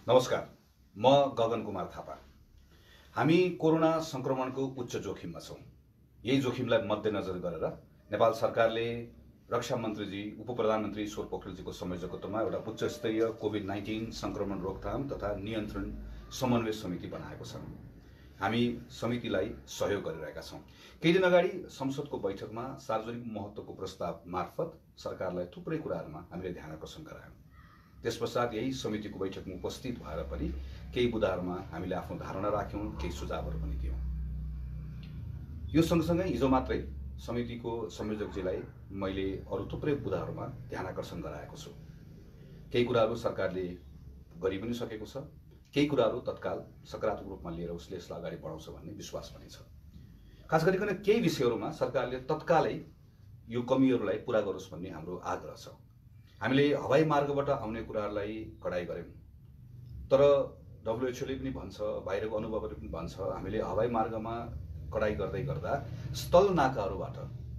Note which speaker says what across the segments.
Speaker 1: नमस्कार, म गगन कुमार थापा। हामी कोरोना संक्रमणको उच्च जोखिममा छौं। यही जोखिमलाई मध्यनजर गरेर नेपाल सरकारले रक्षा मन्त्रीजी, उपप्रधानमन्त्री ईश्वर पोखरेलजीको संयोजकत्वमा एउटा उच्च स्तरीय कोभिड-19 संक्रमण रोकथाम तथा नियन्त्रण समन्वय समिति बनाएको छ। हामी समितिलाई सहयोग गरिरहेका छौं। केही दिन अगाडि संसदको बैठकमा सार्वजनिक महत्त्वको प्रस्ताव मार्फत सरकारलाई थुप्रै कुराहरूमा हामीले ध्यान आकर्षण गरायौं। त्यसपश्चात यही समितिको बैठकमा उपस्थित भएर पनि केही मुद्दाहरूमा हामीले आफ्नो धारणा राख्यौं, केही सुझावहरू पनि दियौं। यो सँगसँगै हिजो मात्रै समितिको संयोजकजीलाई मैले अरू थुप्रै मुद्दाहरूमा ध्यान आकर्षण गराएको छु। केही कुराहरू सरकारले गरि पनि सकेको छ, केही कुराहरू तत्काल सकारात्मक रूपमा लिएर उसले यसलाई अगाडि बढाउँछ भन्ने विश्वास पनि छ। खास गरिकन केही विषयहरूमा सरकारले तत्कालै यो कमीहरूलाई पूरा गरोस् भन्ने हाम्रो आग्रह छ। हामीले हवाई मार्गबाट आउने कुराहरूलाई कडाई गर्यौं, तर डब्ल्युएचओले पनि भन्छ, बाहिरको अनुभवहरू पनि भन्छ, हामीले हवाई मार्गमा कडाई गर्दै गर्दा स्थल नाकाहरूबाट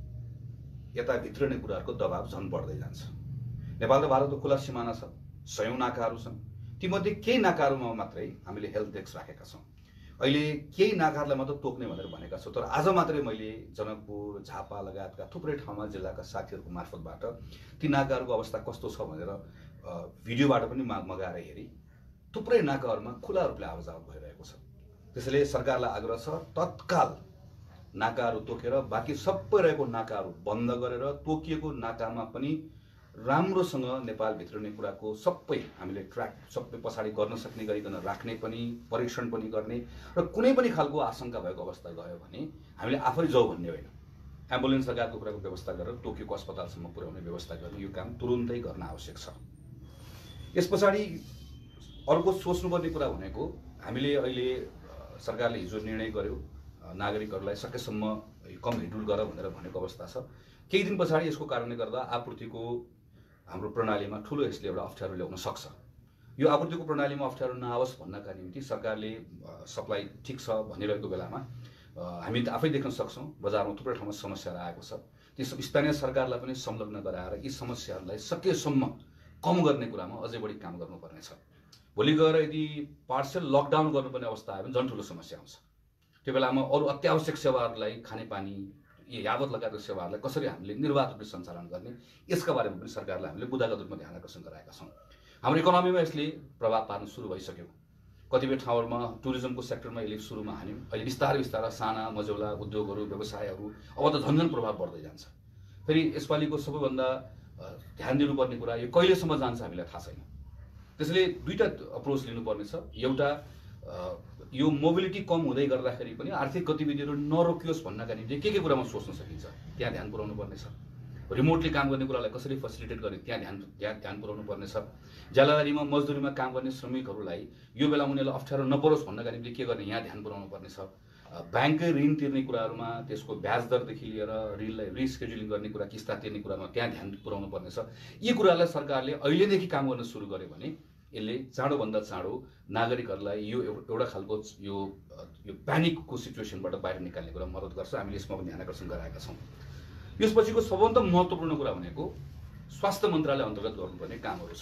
Speaker 1: यता भित्रने कुराहरूको दबाव झन बढ्दै जान्छ। नेपाल र भारतको खुला सिमाना छ, सयौं नाकाहरू छन्। तीमध्ये केही नाकाहरूमा मात्रै हामीले हेल्थ डेस्क राखेका छौं। अहिले केही नाकाहरूलाई मात्र तोक्ने भनेर भनेका छौं, तर आज मात्रै मैले जनकपुर, झापा लगायतका थुप्रै ठाउँमा जिल्लाका साथीहरूको मार्फतबाट ती नाकाहरूको अवस्था कस्तो छ भनेर भिडियोबाट पनि मगाएर हेरी थुप्रै नाकाहरूमा खुला रूपले आवाजावत भइरहेको छ। त्यसैले सरकारलाई आग्रह छ, तत्काल नाकाहरू तोकेर बाँकी सबै रहेको नाकाहरू बन्द गरेर तोकिएको नाकामा पनि राम्रोसँग नेपाल भित्रने कुराको सबै हामीले ट्र्याक सबै पछाडि गर्न सक्ने गरिकन राख्ने पनि, परीक्षण पनि गर्ने र कुनै पनि खालको आशंका भएको अवस्था गयो भने हामीले आफै जाऊ भन्ने होइन, एम्बुलेन्स लगायतको कुराको व्यवस्था गरेर टोकियोको अस्पतालसम्म पुर्याउने व्यवस्था गर्ने यो काम तुरुन्तै गर्न आवश्यक छ। यस पछाडि अर्को सोच्नुपर्ने कुरा भनेको हामीले अहिले सरकारले हिजो निर्णय गर्यो नागरिकहरूलाई सकेसम्म कम हिँडुल गर भनेर भनेको अवस्था छ। केही दिन पछाडि यसको कारणले गर्दा आपूर्तिको हाम्रो प्रणालीमा ठूलो यसले एउटा अप्ठ्यारो ल्याउन सक्छ। यो आपूर्तिको प्रणालीमा अप्ठ्यारो नआओस् भन्नका निम्ति सरकारले सप्लाई ठिक छ भनिरहेको बेलामा हामी आफै देख्न सक्छौं बजारमा थुप्रै ठाउँमा समस्याहरू आएको छ। ती स्थानीय सरकारलाई पनि संलग्न गराएर यी समस्याहरूलाई सकेसम्म कम गर्ने कुरामा अझै बढी काम गर्नुपर्नेछ। भोलि गएर यदि पार्सल लकडाउन गर्नुपर्ने अवस्था आयो भने झन् ठूलो समस्या आउँछ। त्यो बेलामा अरू अत्यावश्यक सेवाहरूलाई, खानेपानी यावत लगायतका सेवाहरूलाई कसरी हामीले निर्वाध रूपले सञ्चालन गर्ने, यसका बारेमा पनि सरकारलाई हामीले बुदागत रूपमा ध्यान आकर्षण गराएका छौं। हाम्रो इकोनोमीमा यसले प्रभाव पार्न सुरु भइसक्यो। कतिपय ठाउँहरूमा टुरिज्मको सेक्टरमा यसले सुरुमा हान्यो, अहिले बिस्तारै बिस्तारै साना मझौला उद्योगहरू, व्यवसायहरू अब त झन्झन प्रभाव बढ्दै जान्छ। फेरि यसपालिको सबैभन्दा ध्यान दिनुपर्ने कुरा यो कहिलेसम्म जान्छ हामीलाई थाहा छैन। त्यसैले दुईटा अप्रोच लिनुपर्ने छ। एउटा यो मोबिलिटी कम हुँदै गर्दाखेरि पनि आर्थिक गतिविधिहरू नरोकियोस् भन्नका निम्ति के कुरामा सोच्न सकिन्छ त्यहाँ ध्यान पुर्याउनु पर्नेछ। रिमोटली काम गर्ने कुरालाई कसरी फेसिलिटेट गर्ने त्यहाँ ध्यान पुर्याउनु पर्नेछ। ज्यालादारीमा मजदुरीमा काम गर्ने श्रमिकहरूलाई यो बेला उनीहरूलाई अप्ठ्यारो नपरोस् भन्नका निम्ति के गर्ने यहाँ ध्यान पुर्याउनु पर्नेछ। ब्याङ्ककै ऋण तिर्ने कुराहरूमा त्यसको ब्याज दरदेखि लिएर ऋणलाई रिस्केड्युलिङ गर्ने कुरा, किस्ता तिर्ने कुरामा त्यहाँ ध्यान पुर्याउनु पर्नेछ। यी कुराहरूलाई सरकारले अहिलेदेखि काम गर्न सुरु गर्यो भने यसले चाँडोभन्दा चाँडो नागरिकहरूलाई यो एउटा खालको यो प्यानिकको सिचुएसनबाट बाहिर निकाल्ने कुरा मद्दत गर्छ। हामीले यसमा पनि ध्यान आकर्षण गराएका छौं। यसपछिको सबभन्दा महत्त्वपूर्ण कुरा भनेको स्वास्थ्य मन्त्रालय अन्तर्गत गर्नुपर्ने कामहरू छ।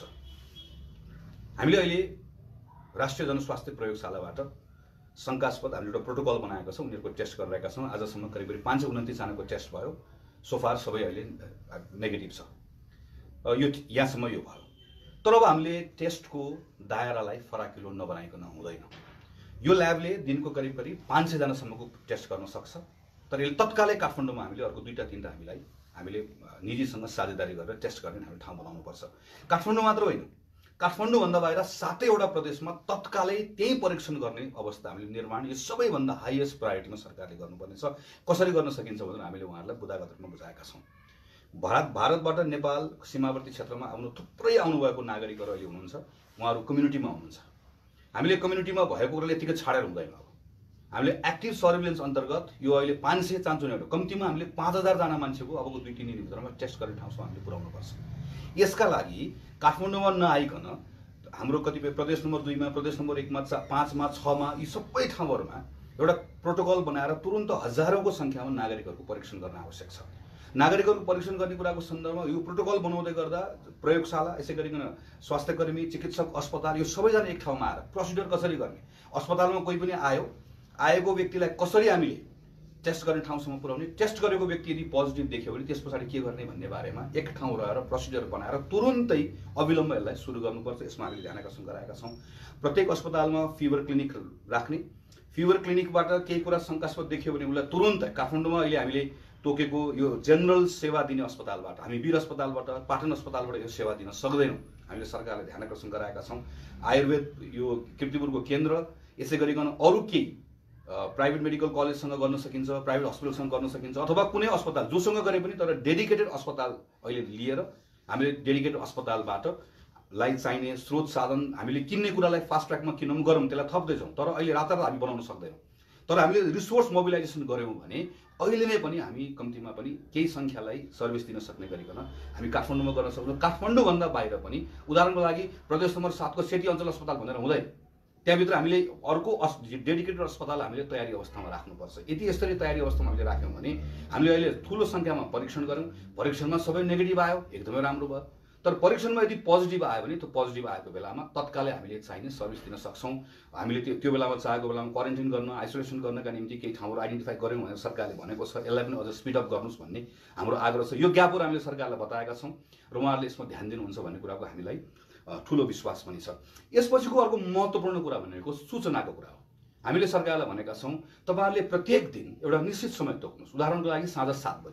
Speaker 1: हामीले अहिले राष्ट्रिय जनस्वास्थ्य प्रयोगशालाबाट शंकास्पद हामीले एउटा प्रोटोकल बनाएको छ, उनीहरूको टेस्ट गरिरहेका छौं। आजसम्म करिब 529 जनाको टेस्ट भयो। सोफार सबै अहिले नेगेटिभ छ। यो यहाँसम्म यो भयो। तर अब हामीले टेस्टको दायरालाई फराकिलो नबनाइकन हुँदैन। यो ल्याबले दिनको करिब 500 जनासम्मको टेस्ट गर्न सक्छ, तर यसले तत्कालै काठमाडौँमा हामीले अर्को 2-3टा हामीले निजीसँग साझेदारी गरेर टेस्ट गर्ने हामीले ठाउँ बनाउनु पर्छ। काठमाडौँ मात्र होइन, काठमाडौँभन्दा बाहिर 7वटा प्रदेशमा तत्कालै त्यही परीक्षण गर्ने अवस्था हामीले निर्माण यो सबैभन्दा हाईएस्ट प्रायोरिटीमा सरकारले गर्नुपर्नेछ। कसरी गर्न सकिन्छ भनेर हामीले उहाँहरूलाई बुदागत रूपमा बुझाएका छौं। भारतबाट नेपाल सीमावर्ती क्षेत्रमा थुप्रै आउनुभएको नागरिकहरू अहिले हुनुहुन्छ। उहाँहरू कम्युनिटीमा हुनुहुन्छ। हामीले कम्युनिटीमा भएको कुराले यतिकै छाडेर हुँदैन। अब हामीले एक्टिभ सर्भिलेन्स अन्तर्गत यो अहिले 500 चान्चो नै, कम्तीमा हामीले 5000 जना मान्छेको अबको 2-3 दिनभित्रमा टेस्ट गर्ने ठाउँसम्म हामीले पुर्याउनु पर्छ। यसका लागि काठमाडौँमा नआइकन हाम्रो कतिपय प्रदेश नम्बर 2 मा, प्रदेश नम्बर 1 मा, 5 मा, 6 मा यी सबै ठाउँहरूमा एउटा प्रोटोकल बनाएर तुरुन्त हजारौंको संख्यामा नागरिकहरूको परीक्षण गर्न आवश्यक छ। नागरिकहरूको परीक्षण गर्ने कुराको सन्दर्भमा यो प्रोटोकल बनाउँदै गर्दा प्रयोगशाला, यसै गरिकन स्वास्थ्यकर्मी, चिकित्सक, अस्पताल यो सबैजना एक ठाउँमा आएर प्रोसिडर कसरी गर्ने, अस्पतालमा कोही पनि आएको व्यक्तिलाई कसरी हामीले टेस्ट गर्ने ठाउँसम्म पुर्याउने, टेस्ट गरेको व्यक्ति यदि पोजिटिभ देख्यो भने त्यस पछाडि के गर्ने भन्ने बारेमा एक ठाउँ रहेर प्रोसिडर बनाएर तुरुन्तै अविलम्ब यसलाई सुरु गर्नुपर्छ। यसमा हामीले ध्यान आकर्षण गराएका छौँ। प्रत्येक अस्पतालमा फिभर क्लिनिक राख्ने, फिभर क्लिनिकबाट केही कुरा शङ्कास्पद देखियो भने उसलाई तुरुन्तै काठमाडौँमा अहिले हामीले तोकेको यो जेनरल सेवा दिने अस्पतालबाट, हामी वीर अस्पतालबाट, पाटन अस्पतालबाट यो सेवा दिन सक्दैनौँ। हामीले सरकारले ध्यान आकर्षण गराएका छौँ। आयुर्वेद यो कीर्तिपुरको केन्द्र, यसै गरिकन अरू केही प्राइभेट मेडिकल कलेजसँग गर्न सकिन्छ, प्राइभेट हस्पिटलसँग गर्न सकिन्छ, अथवा कुनै अस्पताल जोसँग गरे पनि तर डेडिकेटेड अस्पताल अहिले लिएर हामीले डेडिकेटेड अस्पतालबाट लाई चाहिने स्रोत साधन हामीले किन्ने कुरालाई फास्ट ट्र्याकमा किनौँ गरौँ, त्यसलाई थप्दैछौँ। तर अहिले रातारात हामी बनाउन सक्दैनौँ। तर हामीले रिसोर्स मोबिलाइजेसन गऱ्यौँ भने अहिले नै पनि हामी कम्तीमा पनि केही सङ्ख्यालाई सर्भिस दिन सक्ने गरिकन हामी काठमाडौँमा गर्न सक्छौँ। काठमाडौँभन्दा बाहिर पनि उदाहरणको लागि प्रदेश नम्बर 7 को सेती अञ्चल अस्पताल भनेर हुँदैन, त्यहाँभित्र हामीले अर्को डेडिकेटेड अस्पताल हामीले तयारी अवस्थामा राख्नुपर्छ। यदि यसरी तयारी अवस्थामा हामीले राख्यौँ भने हामीले अहिले ठुलो सङ्ख्यामा परीक्षण गऱ्यौँ, परीक्षणमा सबै नेगेटिभ आयो, एकदमै राम्रो भयो। तर परीक्षणमा यदि पोजिटिभ आयो भने त्यो पोजिटिभ आएको बेलामा तत्कालै हामीले चाहिने सर्भिस दिन सक्छौँ। हामीले त्यो बेलामा चाहेको बेलामा क्वारेन्टाइन गर्न, आइसोलेसन गर्नका निम्ति केही ठाउँहरू आइडेन्टिफाई गऱ्यौँ भनेर सरकारले भनेको छ। यसलाई पनि अझ स्पिड अप गर्नुहोस् भन्ने हाम्रो आग्रह छ। यो ग्यापहरू हामीले सरकारलाई बताएका छौँ र उहाँहरूले यसमा ध्यान दिनुहुन्छ भन्ने कुराको हामीलाई ठुलो विश्वास पनि छ। यसपछिको अर्को महत्त्वपूर्ण कुरा भनेको सूचनाको कुरा हो। हामीले सरकारलाई भनेका छौँ तपाईँहरूले प्रत्येक दिन एउटा निश्चित समय तोक्नुहोस्। उदाहरणको लागि साँझ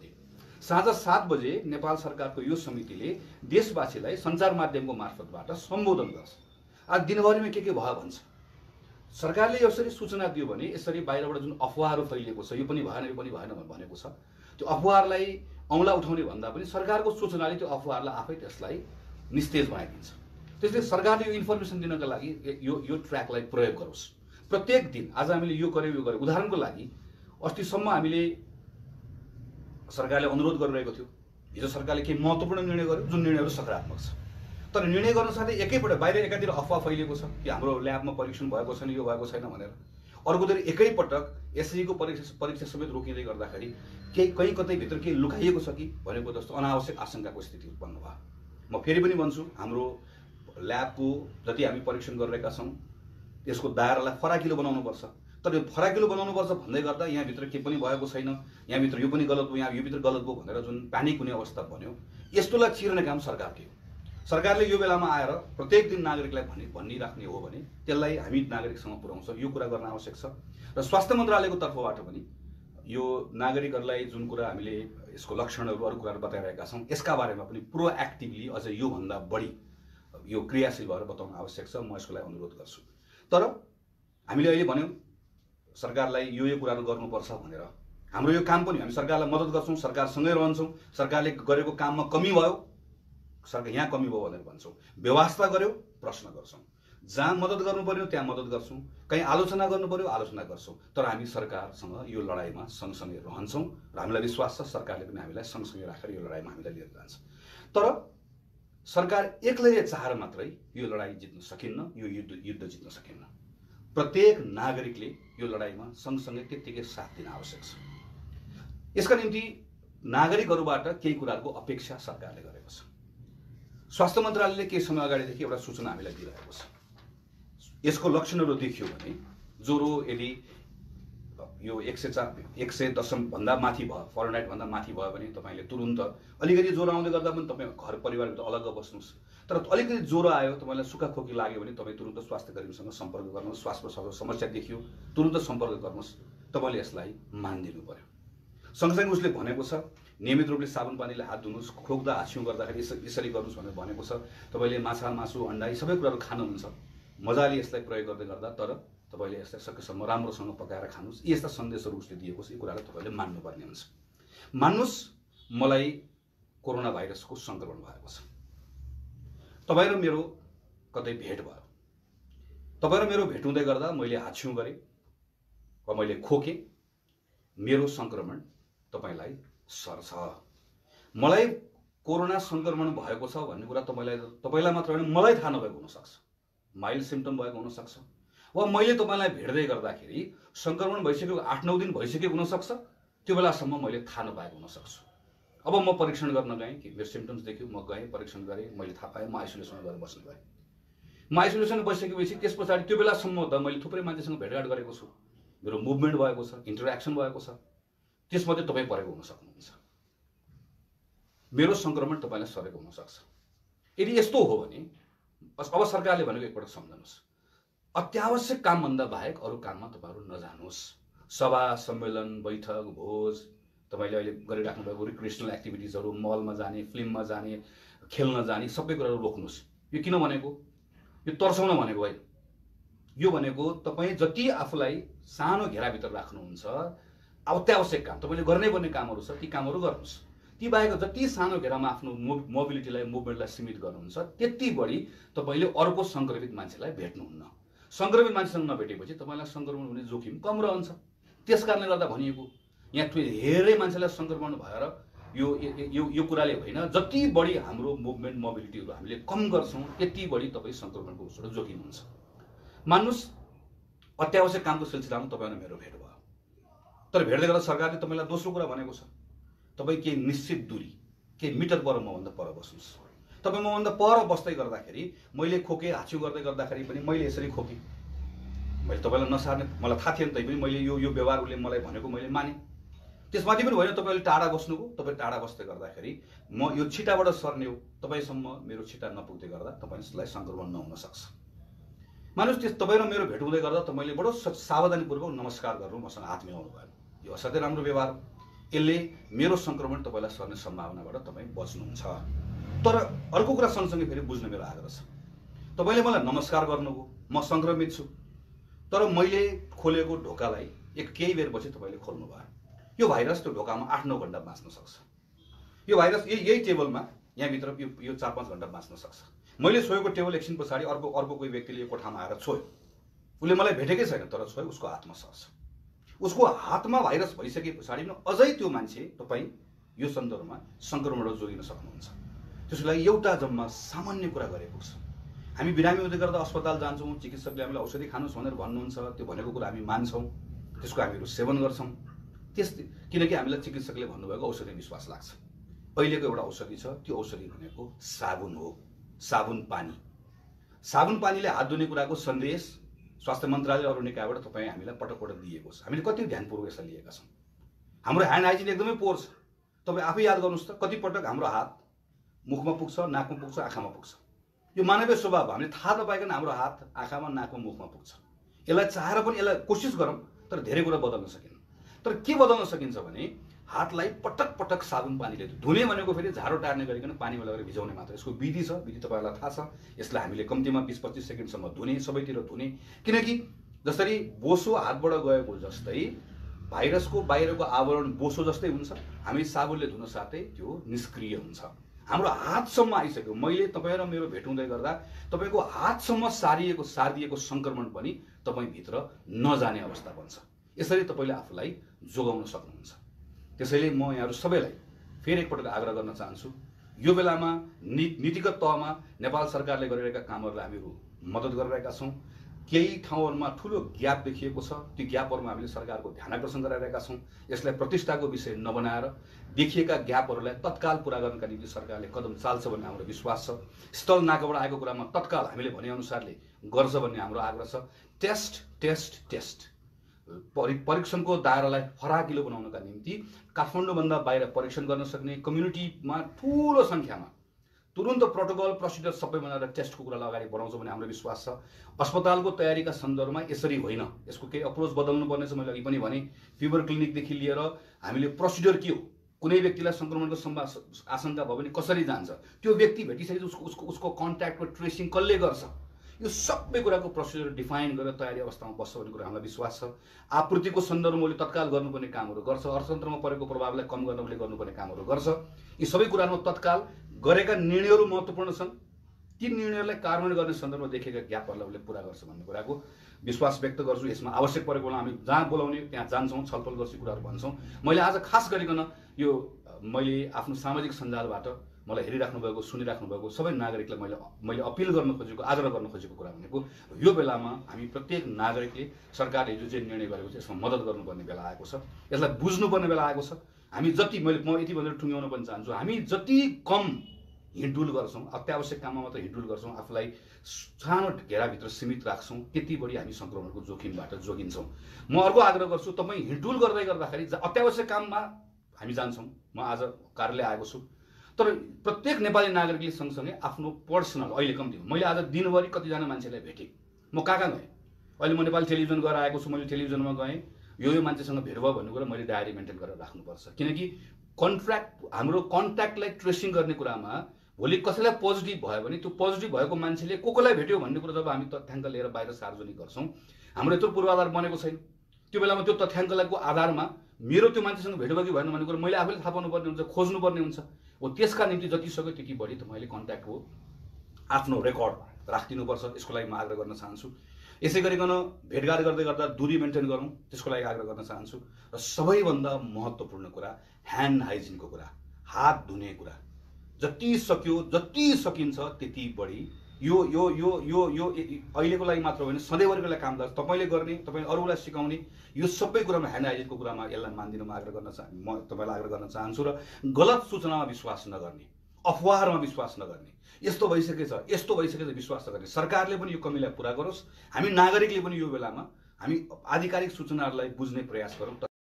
Speaker 1: 7 बजे नेपाल सरकारको यो समितिले देशवासीलाई सञ्चार माध्यमको मार्फतबाट सम्बोधन गर्छ। आज दिनभरिमा के भयो भन्छ। सरकारले यसरी सूचना दियो भने यसरी बाहिरबाट जुन अफवाहहरू फैलिएको छ, यो पनि भएन यो पनि भएन भनेको छ, त्यो अफवाहलाई औँला उठाउने भन्दा पनि सरकारको सूचनाले त्यो अफवाहलाई आफै त्यसलाई निस्तेज बनाइदिन्छ। त्यसले सरकारले यो इन्फर्मेसन दिनका लागि यो ट्र्याकलाई प्रयोग गरोस्। प्रत्येक दिन आज हामीले यो गर्यौँ। उदाहरणको लागि अस्तिसम्म हामीले सरकारले अनुरोध गरिरहेको थियो, हिजो सरकारले केही महत्त्वपूर्ण निर्णय गर्यो जुन निर्णयहरू सकारात्मक छ। तर निर्णय गर्न साथै एकैपल्ट बाहिर एकातिर अफवाह फैलिएको छ कि हाम्रो ल्याबमा परीक्षण भएको छैन, यो भएको छैन भनेर। अर्कोतिर एकैपटक एसएससीको परीक्षा समेत रोकिँदै गर्दाखेरि कहीँ कतैभित्र केही लुकाइएको छ कि भनेको जस्तो अनावश्यक आशंकाको स्थिति उत्पन्न भयो। म फेरि पनि भन्छु, हाम्रो ल्याबको जति हामी परीक्षण गरिरहेका छौँ त्यसको दायरालाई फराकिलो बनाउनुपर्छ। तर यो फराकिलो बनाउनुपर्छ भन्दै गर्दा यहाँभित्र के पनि भएको छैन, यहाँभित्र यो पनि गलत भयो, योभित्र गलत भयो भनेर जुन प्यानिक हुने अवस्था बन्यो, यस्तोलाई चिर्ने काम सरकारकै हो। सरकारले यो बेलामा आएर प्रत्येक दिन नागरिकलाई भनिराख्ने हो भने त्यसलाई हामी नागरिकसँग पुर्याउँछौँ। यो कुरा गर्न आवश्यक छ। र स्वास्थ्य मन्त्रालयको तर्फबाट पनि यो नागरिकहरूलाई जुन कुरा हामीले यसको लक्षणहरू अरू कुराहरू बताइरहेका छौँ यसका बारेमा पनि प्रोएक्टिभली अझ योभन्दा बढी यो क्रियाशील भएर बताउन आवश्यक छ। म यसको लागि अनुरोध गर्छु। तर हामीले अहिले भन्यौँ सरकारलाई यो कुराहरू गर्नुपर्छ भनेर। हाम्रो यो काम पनि हामी सरकारलाई मद्दत गर्छौँ, सरकारसँगै रहन्छौँ। सरकारले गरेको काममा कमी भयो, सरकार यहाँ कमी भयो भनेर भन्छौँ। व्यवस्था गर्यो, प्रश्न गर्छौँ। जहाँ मद्दत गर्नु पर्यो त्यहाँ मद्दत गर्छौँ, कहीँ आलोचना गर्नु पर्यो आलोचना गर्छौँ। तर हामी सरकारसँग यो लडाइँमा सँगसँगै रहन्छौँ र हामीलाई विश्वास छ सरकारले पनि हामीलाई सँगसँगै राखेर यो लडाइँमा हामीलाई लिएर जान्छ। तर सरकार एक्लैले चाहेर मात्रै यो लडाइँ जित्न सकिन्न, यो युद्ध जित्न सकिन्न। प्रत्येक नागरिकले यो लडाइँमा सँगसँगै त्यत्तिकै साथ दिन आवश्यक छ। यसका निम्ति नागरिकहरूबाट केही कुराहरूको अपेक्षा सरकारले गरेको छ। स्वास्थ्य मन्त्रालयले केही समय अगाडिदेखि एउटा सूचना हामीलाई दिइरहेको छ। यसको लक्षणहरू देखियो भने ज्वरो यदि यो 110 भन्दा माथि भयो, फरेनहाइट भन्दा माथि भयो भने तपाईँले तुरुन्त अलिकति ज्वरो आउँदै गर्दा पनि तपाईँ घर परिवारभित्र अलग्ग बस्नुहोस्। तर अलिकति ज्वरो आयो, तपाईँलाई सुक्खा खोकी लाग्यो भने तपाईँ तुरुन्त स्वास्थ्य कर्मीसँग सम्पर्क गर्नुहोस्। श्वास प्रश्वासको समस्या देखियो तुरुन्त सम्पर्क गर्नुहोस्। तपाईँले यसलाई मान दिनु पर्यो। सँगसँगै उसले भनेको छ नियमित रूपले साबुन पानीले हात धुनुहोस्, खोक्दा हाछ्यौँ गर्दाखेरि यसरी गर्नुहोस् भनेर भनेको छ। तपाईँले माछा मासु अन्डा यी सबै कुराहरू खानुहुन्छ, मजाले यसलाई प्रयोग गर्दै गर्दा तर तपाईँले यसलाई सकेसम्म राम्रोसँग पकाएर खानुहोस्। यस्ता सन्देशहरू उसले दिएको छ, यी कुरालाई तपाईँले मान्नुपर्ने हुन्छ। मान्नुहोस्, मलाई कोरोना भाइरसको सङ्क्रमण भएको छ। तपाईँ र मेरो कतै भेट भयो, तपाईँ र मेरो भेट हुँदै गर्दा मैले हाछ्यौँ गरेँ वा मैले खोकेँ, मेरो सङ्क्रमण तपाईँलाई सर्छ। मलाई कोरोना सङ्क्रमण भएको छ भन्ने कुरा तपाईँलाई मात्र होइन मलाई थाहा नभएको हुनसक्छ। माइल्ड सिम्पटम भएको हुनसक्छ वा मैले तपाईँलाई भेट्दै गर्दाखेरि सङ्क्रमण भइसकेको 8-9 दिन भइसकेको हुनसक्छ। त्यो बेलासम्म मैले थाहा नपाएको हुनसक्छु। अब म परीक्षण गर्न गएँ कि मेरो सिम्टम्स देख्यो, म गएँ परीक्षण गरेँ, मैले थाहा पाएँ, म आइसोलेसनमा गएर बस्नु गएँ। म आइसोलेसनमा बसिसकेपछि त्यस पछाडि त्यो बेलासम्म त मैले थुप्रै मान्छेसँग भेटघाट गरेको छु, मेरो मुभमेन्ट भएको छ, इन्टरेक्सन भएको छ, त्यसमध्ये तपाईँ परेको हुन सक्नुहुन्छ। मेरो सङ्क्रमण तपाईँलाई सरेको हुनसक्छ। यदि यस्तो हो भने अब सरकारले भनेको एकपल्ट सम्झनुहोस्, अत्यावश्यक कामभन्दा बाहेक अरू काममा तपाईँहरू नजानुहोस्। सभा सम्मेलन बैठक भोज तपाईँले अहिले गरिराख्नु भएको रिक्रिएसनल एक्टिभिटिजहरू, मलमा जाने, फिल्ममा जाने, खेल्न जाने, सबै कुराहरू रोक्नुहोस्। यो किन भनेको? यो तर्साउन भनेको होइन। यो भनेको तपाईँ जति आफूलाई सानो घेराभित्र राख्नुहुन्छ, अत्यावश्यक काम तपाईँले गर्नै पर्ने कामहरू छ, ती कामहरू गर्नुहोस्। ती बाहेक जति सानो घेरामा आफ्नो मोबिलिटीलाई, मुभमेन्टलाई सीमित गर्नुहुन्छ, त्यति बढी तपाईँले अर्को सङ्क्रमित मान्छेलाई भेट्नुहुन्न। सङ्क्रमित मान्छेसँग नभेटेपछि तपाईँलाई सङ्क्रमण हुने जोखिम कम रहन्छ। त्यस कारणले गर्दा भनिएको यहाँ धेरै मान्छेलाई सङ्क्रमण भएर यो कुराले होइन, जति बढी हाम्रो मुभमेन्ट मोबिलिटीहरू हामीले कम गर्छौँ त्यति बढी तपाईँ सङ्क्रमणको उसबाट जोखिम हुन्छ। मान्नुहोस् अत्यावश्यक कामको सिलसिलामा तपाईँ मेरो भेट भयो, तर भेट्दै गर्दा सरकारले तपाईँलाई दोस्रो कुरा भनेको छ, तपाईँ केही निश्चित दूरी, केही मिटर पर मभन्दा पर बस्नुहोस्। तपाईँ मभन्दा पर बस्दै गर्दाखेरि मैले खोकेँ, हाछ्यु गर्दै गर्दाखेरि पनि मैले यसरी खोकेँ, मैले तपाईँलाई नसार्ने मलाई थाहा थिएन, तैपनि मैले यो व्यवहार उसले मलाई भनेको मैले माने। त्यसमाथि पनि होइन, तपाईँले टाढा बस्नुभयो। तपाईँ टाढा बस्दै गर्दाखेरि म यो छिटाबाट सर्ने हो, तपाईँसम्म मेरो छिटा नपुग्दै गर्दा तपाईँलाई सङ्क्रमण नहुन सक्छ। मानुस् त्यस तपाईँ र मेरो भेट हुँदै गर्दा तपाईँले बडो सावधानीपूर्वक नमस्कार गर्नु, मसँग हात मिलाउनु भयो, यो असाध्यै राम्रो व्यवहार हो। यसले मेरो सङ्क्रमण तपाईँलाई सर्ने सम्भावनाबाट तपाईँ बच्नुहुन्छ। तर अर्को कुरा सँगसँगै फेरि बुझ्न मेरो आग्रह छ, तपाईँले मलाई नमस्कार गर्नुभयो, म सङ्क्रमित छु, तर मैले खोलेको ढोकालाई केही बेरपछि तपाईँले खोल्नु भयो। यो भाइरस त्यो ढोकामा 8-9 घन्टा बाँच्न सक्छ। यो भाइरस यही टेबलमा यहाँभित्र यो 4-5 घन्टा बाँच्न सक्छ। मैले छोएको टेबल एकछिन पछाडि अर्को कोही व्यक्तिले यो कोठामा आएर छोयो, उसले मलाई भेटेकै छैन, तर छोयो, उसको हातमा सर्छ। उसको हातमा भाइरस भइसके पछाडि पनि अझै त्यो मान्छे तपाईँ यो सन्दर्भमा सङ्क्रमणबाट जोगिन सक्नुहुन्छ। त्यसको लागि एउटा जम्मा सामान्य कुरा गरेको छ। हामी बिरामी हुँदै गर्दा अस्पताल जान्छौँ, चिकित्सकले हामीलाई औषधि खानुहोस् भनेर भन्नुहुन्छ, त्यो भनेको कुरा हामी मान्छौँ, त्यसको हामीहरू सेवन गर्छौँ। किनकि हामीलाई चिकित्सकले भन्नुभएको औषधि विश्वास लाग्छ। अहिलेको एउटा औषधि छ, त्यो औषधि भनेको साबुन हो, साबुन पानी। साबुन पानीले हात धुने कुराको सन्देश स्वास्थ्य मन्त्रालय अरू निकायबाट तपाईँ हामीलाई पटक पटक दिएको छ। हामीले कति ध्यानपूर्वक यसलाई लिएका छौँ। हाम्रो ह्यान्ड हाइजिन एकदमै पोर छ। तपाईँ आफै याद गर्नुहोस् त, कति पटक हाम्रो हात मुखमा पुग्छ, नाकमा पुग्छ, आँखामा पुग्छ। यो मानवीय स्वभाव हो, हामीले थाहा नपाइकन हाम्रो हात आँखामा, नाकमा, मुखमा पुग्छ। यसलाई चाहेर पनि यसलाई कोसिस गरौँ, तर धेरै कुरा बदल्न सकिन्न। तर के बदल्न सकिन्छ भने हातलाई पटक पटक साबुन पानीले धुने भनेको फेरि झाडो टार्ने गरिकन पानीमा लगेर भिजाउने मात्र। यसको विधि छ, विधि तपाईँहरूलाई थाहा छ। यसलाई हामीले कम्तीमा 20-25 सेकेन्डसम्म धुने, सबैतिर धुने, किनकि जसरी बोसो हातबाट गएको जस्तै भाइरसको बाहिरको आवरण बोसो जस्तै हुन्छ। हामी साबुनले धुन साथै त्यो निष्क्रिय हुन्छ। हाम्रो हातसम्म आइसक्यो, मैले तपाईँ र मेरो भेट हुँदै गर्दा तपाईँको हातसम्म सारिदिएको सङ्क्रमण पनि तपाईँभित्र नजाने अवस्था बन्छ। यसरी तपाईँले आफूलाई जोगाउन सक्नुहुन्छ। त्यसैले म यहाँहरू सबैलाई फेरि एकपटक आग्रह गर्न चाहन्छु, यो बेलामा नीतिगत तहमा नेपाल सरकारले गरिरहेका कामहरूलाई हामीहरू मद्दत गरिरहेका छौँ। केही ठाउँहरूमा ठुलो ग्याप देखिएको छ, त्यो ग्यापहरूमा हामीले सरकारको ध्यानाकर्षण गराइरहेका छौँ। यसलाई प्रतिष्ठाको विषय नबनाएर देखिएका ग्यापहरूलाई तत्काल पुरा गर्नका निम्ति सरकारले कदम चाल्छ भन्ने हाम्रो विश्वास छ। स्थल नाकाबाट आएको कुरामा तत्काल हामीले भनेअनुसारले गर्छ भन्ने हाम्रो आग्रह छ। टेस्ट परीक्षणको दायरालाई फराकिलो बनाउनका निम्ति काठमाडौँभन्दा बाहिर परीक्षण गर्न सक्ने, कम्युनिटीमा ठुलो सङ्ख्यामा तुरुन्त प्रोटोकल प्रोसिडर सबै बनाएर टेस्टको कुरालाई अगाडि बढाउँछ भन्ने हाम्रो विश्वास छ। अस्पतालको तयारीका सन्दर्भमा यसरी होइन, यसको केही अप्रोच बदल्नु पर्नेछ। मैले अघि पनि भने फिभर क्लिनिकदेखि लिएर हामीले प्रोसिडर के हो, कुनै व्यक्तिलाई सङ्क्रमणको आशंका भयो भने कसरी जान्छ, त्यो व्यक्ति भेटिसकेपछि उसको कन्ट्याक्टको ट्रेसिङ कसले गर्छ, यो सबै कुराको प्रोसिजर डिफाइन गरेर तयारी अवस्थामा बस्छ भन्ने कुरा हामीलाई विश्वास छ। आपूर्तिको सन्दर्भमा उसले तत्काल गर्नुपर्ने कामहरू गर्छ, अर्थतन्त्रमा परेको प्रभावलाई कम गर्न उसले गर्नुपर्ने कामहरू गर्छ। यी सबै कुरामा तत्काल गरेका निर्णयहरू महत्त्वपूर्ण छन्। ती निर्णयहरूलाई कार्यान्वयन गर्ने सन्दर्भमा देखेका ग्यापहरूलाई उसले पुरा गर्छ भन्ने कुराको विश्वास व्यक्त गर्छु। यसमा आवश्यक परेको बेला हामी जहाँ बोलाउने त्यहाँ जान्छौँ, छलफल गर्छु, कुराहरू भन्छौँ। मैले आज खास गरिकन यो मैले आफ्नो सामाजिक सञ्जालबाट मलाई हेरिराख्नु भएको, सुनिराख्नु भएको सबै नागरिकलाई मैले अपिल गर्न खोजेको, आग्रह गर्न खोजेको कुरा भनेको यो बेलामा हामी प्रत्येक नागरिकले सरकारले जो चाहिँ निर्णय गरेको छ यसमा मद्दत गर्नुपर्ने बेला आएको छ, यसलाई बुझ्नुपर्ने बेला आएको छ। हामी जति म यति भनेर टुङ्ग्याउन पनि चाहन्छु, हामी जति कम हिँडडुल गर्छौँ, अत्यावश्यक काममा मात्र हिँडडुल गर्छौँ, आफूलाई सानो घेराभित्र सीमित राख्छौँ, त्यति बढी हामी सङ्क्रमणको जोखिमबाट जोगिन्छौँ। म अर्को आग्रह गर्छु, तपाईँ हिँडडुल गर्दै गर्दाखेरि अत्यावश्यक काममा हामी जान्छौँ। म आज कार्यालय आएको छु, तर प्रत्येक नेपाली नागरिकले सँगसँगै आफ्नो पर्सनल, अहिले कम्ती मैले आज दिनभरि कतिजना मान्छेलाई भेटेँ, म कहाँ गएँ, अहिले म नेपाली टेलिभिजन गएर आएको छु, मैले टेलिभिजनमा गएँ, यो मान्छेसँग भेट भयो भन्ने कुरा मैले डायरी मेन्टेन गरेर राख्नुपर्छ। किनकि हाम्रो कन्ट्याक्टलाई ट्रेसिङ गर्ने कुरामा भोलि कसैलाई पोजिटिभ भयो भने त्यो पोजिटिभ भएको मान्छेले कोलाई भेट्यो भन्ने कुरा जब हामी तथ्याङ्क लिएर बाहिर सार्वजनिक गर्छौँ, हाम्रो यत्रो पूर्वाधार बनेको छैन। त्यो बेलामा त्यो तथ्याङ्कको आधारमा मेरो त्यो मान्छेसँग भेट भयो कि भएन भन्ने कुरा मैले आफैले थाहा पाउनुपर्ने हुन्छ, खोज्नुपर्ने हुन्छ। हो त्यसका निम्ति जति सक्यो त्यति बढी तपाईँले कन्ट्याक्टको आफ्नो रेकर्ड राखिदिनुपर्छ, यसको लागि म आग्रह गर्न चाहन्छु। यसै गरिकन भेटघाट गर्दै गर्दा दूरी मेन्टेन गरौँ, त्यसको लागि आग्रह गर्न चाहन्छु। र सबैभन्दा महत्त्वपूर्ण कुरा ह्यान्ड हाइजिनको कुरा, हात धुने कुरा, जति सक्यो जति सकिन्छ त्यति बढी यो यो यो यो यो अहिलेको लागि मात्र होइन, सधैँभरिको लागि काम गर्छ। तपाईँले गर्ने, तपाईँ अरूलाई सिकाउने, यो सबै कुरामा ह्यान्ड हाइजिनको कुरामा यसलाई मान्दिन म तपाईँलाई आग्रह गर्न चाहन्छु। र गलत सूचनामा विश्वास नगर्ने, अफवाहमा विश्वास नगर्ने, यस्तो भइसकेछ विश्वास नगर्ने। सरकारले पनि यो कमीलाई पुरा गरोस्, हामी नागरिकले पनि यो बेलामा हामी आधिकारिक सूचनाहरूलाई बुझ्ने प्रयास गरौँ।